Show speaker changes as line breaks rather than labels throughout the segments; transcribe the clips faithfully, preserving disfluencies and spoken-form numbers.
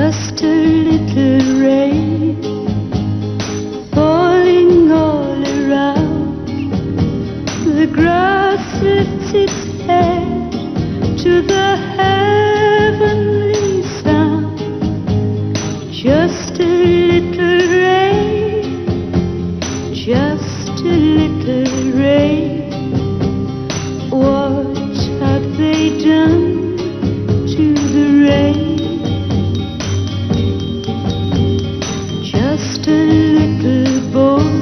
Just a little rain falling all around. The grass lifts its head to the heavenly sound. Just a little rain, just a little rain. What have they done to the rain? Just a little boy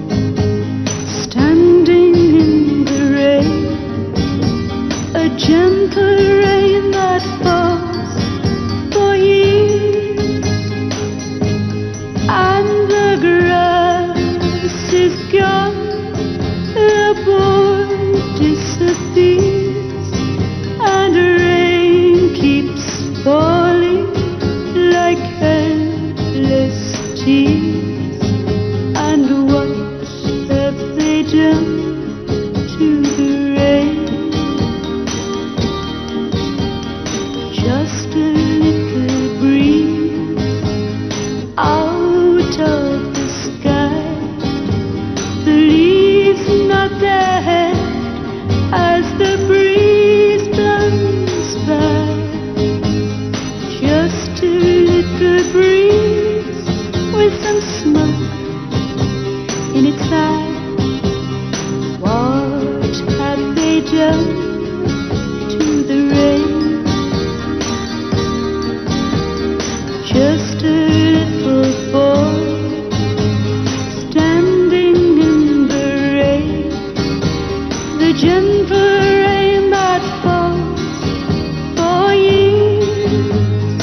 standing in the rain, a gentle rain that falls for years, and the grass is gone, the boy disappears, and rain keeps falling like endless tears. And what have they done to the rain? Just a little breeze out of the sky, the leaves nod their head as the breeze blows by. Just a little breeze with some smoke in its eye. What have they done to the rain? Just a little boy standing in the rain, the gentle rain that falls for years,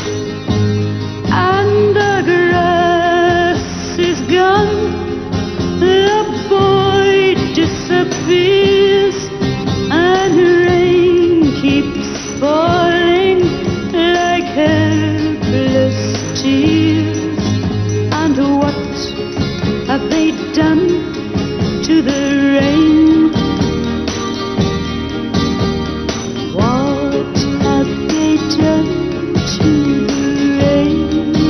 and the grass is gone, the boy disappears, and rain keeps falling like helpless tears. And what have they done to the rain? What have they done to the rain?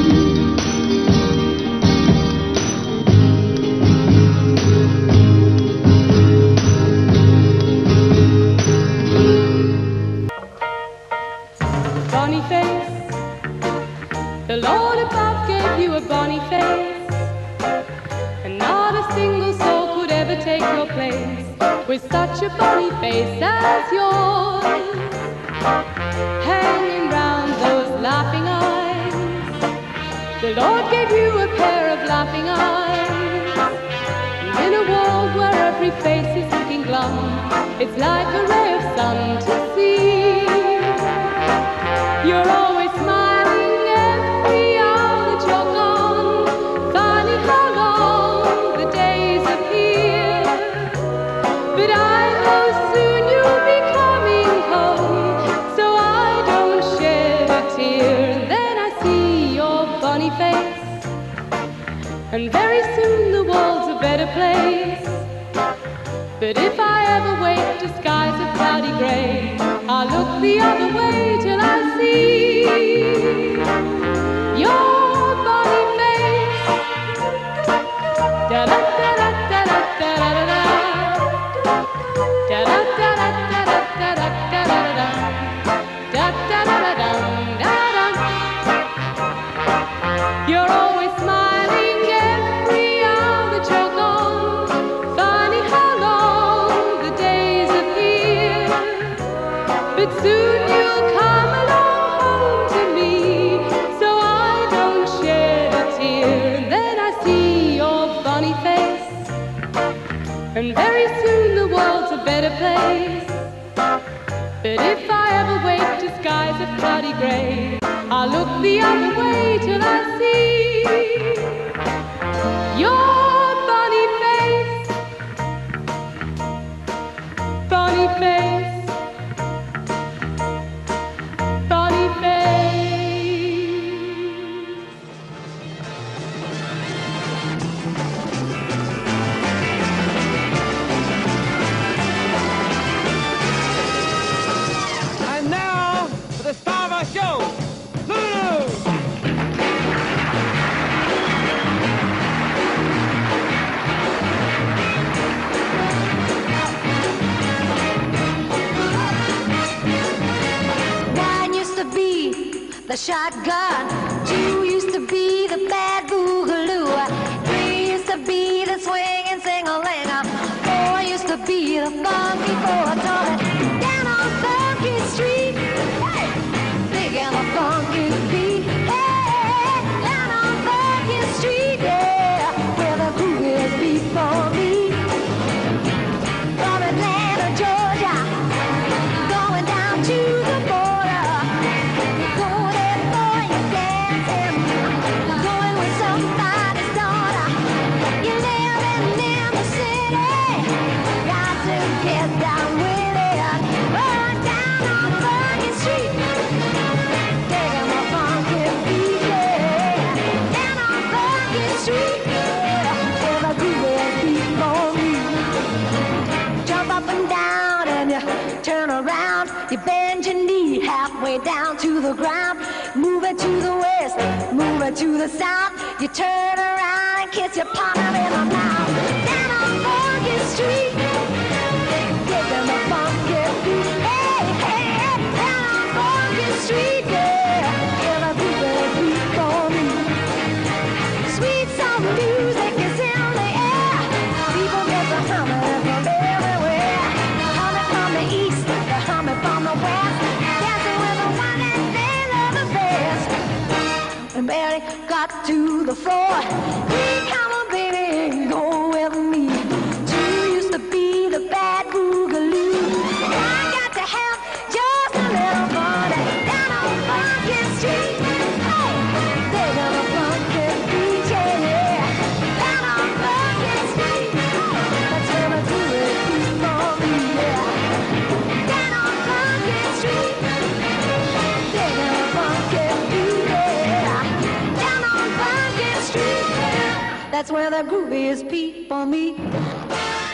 Bonny face, the Lord above gave you a bonny face, and not a single soul could ever take your place with such a bonny face as yours, hanging round those laughing eyes. The Lord gave you a pair of laughing eyes, and in a world where every face is looking glum, it's like a ray of sun to see. You're always smiling every hour that you're gone. Funny how long the days appear, but I know soon you'll be coming home, so I don't shed a tear. Then I see your funny face, and very soon the world's a better place. But if I ever wake to skies of cloudy grey, I'll look the other way till I see your bonny face. Da da da da da da da da da da da da da da da da da da da. You're always smiling every hour that you're gone. Funny how long the days appear, but soon you'll come along home to me, so I don't shed a tear. Then I see your funny face, and very soon the world's a better place. But if I ever wake to skies of cloudy grey, I'll look the other way till I see your funny face, funny face.
And now for the star of our show, Lulu! the shotgun. Two used to be the bad boogaloo. Three used to be the swinging sing-a-ling. Four used to be the funky four-toilet. Down on Funky Street, hey, digging the funky beat. Hey, down on Funky Street, yeah, where the grooviest beat for me. From Atlanta, Georgia, going down to the border. Go there for your dancing, going with somebody's daughter. You live in the city, got to get down with it. Run down on Funky Street, digging the funky beat, yeah. Down on Funky Street, yeah, where the grooviest beat for me. Jump up and down and you turn around. You bend your knee halfway down to the ground. Move it to the west, move it to the south. You turn around and kiss your partner in the mouth. Down on Funky Street, digging the funky beat. Hey, hey, down on Funky Street, yeah, where the grooviest beat for me. Sweet soul music is in the air. People get the humming from everywhere. Humming from the east, the humming from the west. Dancing with the one that they love the best. And barely got to the floor. Three, come on, baby, go with me. Two used to be the bad boogaloo. I got to have just a little fun down on Funky Street. Hey, digging the funky beat, yeah. Down on Funky Street, that's where the grooviest beat for me, yeah. Down on Funky Street, digging the funky beat, yeah. Down on Funky Street, that's where the grooviest beat for me.